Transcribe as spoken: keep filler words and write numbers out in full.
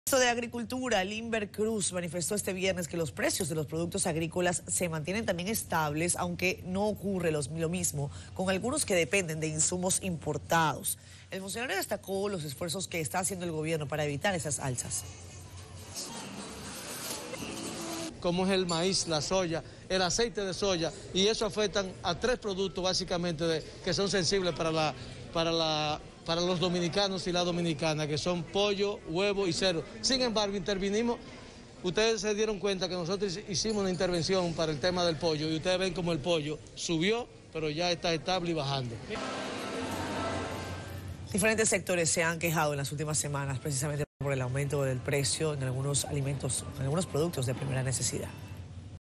De Agricultura, Limber Cruz, manifestó este viernes que los precios de los productos agrícolas se mantienen también estables, aunque no ocurre los, lo mismo con algunos que dependen de insumos importados. El funcionario destacó los esfuerzos que está haciendo el gobierno para evitar esas alzas. Como es el maíz, la soya, el aceite de soya, y eso afectan a tres productos básicamente de, que son sensibles para la, para la para los dominicanos y la dominicana, que son pollo, huevo y cerdo. Sin embargo, intervinimos, ustedes se dieron cuenta que nosotros hicimos una intervención para el tema del pollo, y ustedes ven como el pollo subió, pero ya está estable y bajando. Diferentes sectores se han quejado en las últimas semanas precisamente por el aumento del precio en algunos alimentos, en algunos productos de primera necesidad.